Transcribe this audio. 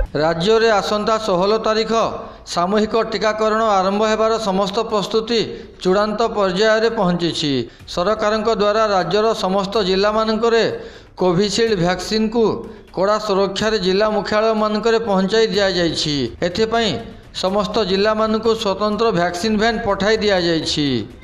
राज्य में आसंता 16 तारिख सामूहिक टीकाकरण आरंभ होबार समस्त प्रस्तुति चूड़ांत पर्यायर पहुंची। सरकार द्वारा राज्यर समस्त जिला मानकरे कोविशील्ड वैक्सीन को कड़ा सुरक्षा जिला मुख्यालय मानकरे पहुंचाई दिया जाइछि। एथिपाई समस्त जिला मानकु स्वतंत्र वैक्सीन वैन पठाई दिया जाइछि।